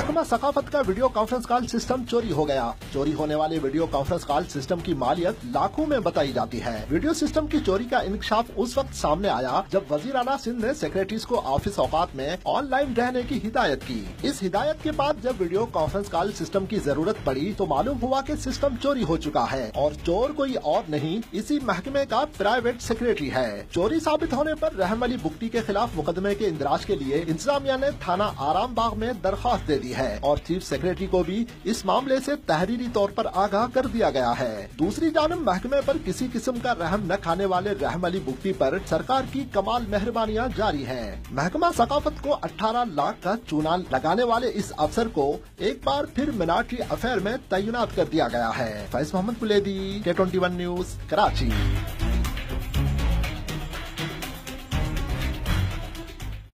महकमा सकाफत का video conference call system चोरी हो गया। चोरी होने वाले वीडियो कॉन्फ्रेंस कॉल सिस्टम की मालियत लाखों में बताई जाती है। वीडियो सिस्टम की चोरी का इंकशाफ उस वक्त सामने आया जब वजीर आला सिंध ने सेक्रेटरीज को ऑफिस औकात में ऑनलाइन रहने की हिदायत की। इस हिदायत के बाद जब वीडियो कॉन्फ्रेंस कॉल सिस्टम की जरूरत पड़ी तो मालूम हुआ कि सिस्टम चोरी हो चुका है और चोर कोई और नहीं, इसी महकमे का प्राइवेट सेक्रेटरी है। चोरी साबित होने पर रहम अली बुगटी के खिलाफ मुकदमे के इंदराज के लिए इंतजामिया ने थाना आराम बाग में दरख्वास्त दे दी है और चीफ सेक्रेटरी को भी इस मामले से तहरीरी तौर पर आगाह कर दिया गया है। दूसरी जानब महकमे पर किसी किस्म का रहम न खाने वाले रहम अली बुगटी पर सरकार की कमाल मेहरबानियां जारी हैं। महकमा सकाफत को 18 लाख का चूना लगाने वाले इस अफसर को एक बार फिर मिलिट्री अफेयर में तैनात कर दिया गया है। Faiz Mohammad Kuledi, K21 news, Karachi.